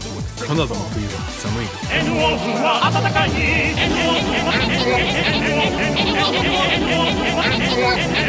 カナダの冬は寒い。 NO 軍は暖かい。